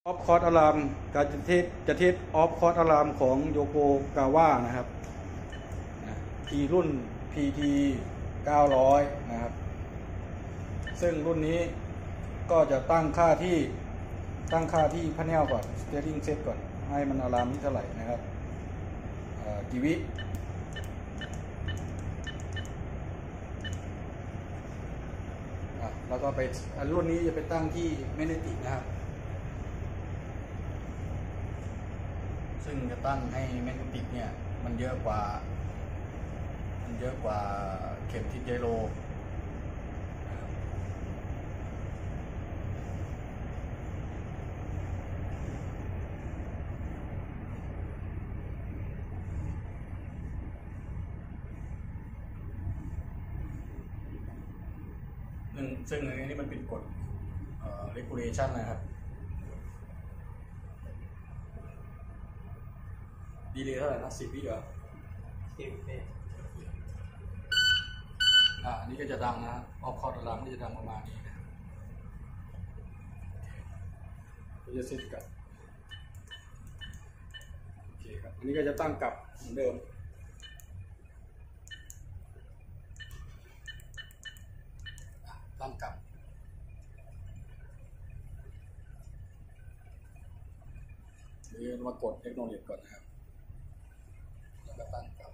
ออฟคอร์ดอะลามการจะเทสออฟคอร์ดอะลามของโยโกกาวะนะครับทีรุ่น PT 900นะครับซึ่งรุ่นนี้ก็จะตั้งค่าที่พาเนลก่อน steering set ก่อนให้มันอะลามที่เท่าไหร่นะครับกี่วิแล้วก็ไปรุ่นนี้จะไปตั้งที่แมกเนติกนะครับซึ่งจะตั้งให้แมกเนติกเนี่ยมันเยอะกว่าเข็มทิศไดโลซึ่งอันนี้มันเป็นกฎregulation นะครับดีเลยเท่าไหร่นะ10 วิเหรอ10 วิอันนี้ก็จะดังนะออฟคอร์ดอะลามก็จะดังประมาณนี้นะก็จะเซตกับโอเคครับอันนี้ก็จะตั้งกลับเหมือนเดิมตั้งกลับหรือมากดเทคโนโลยีก่อนนะครับแล้วก็ตั้งกลับ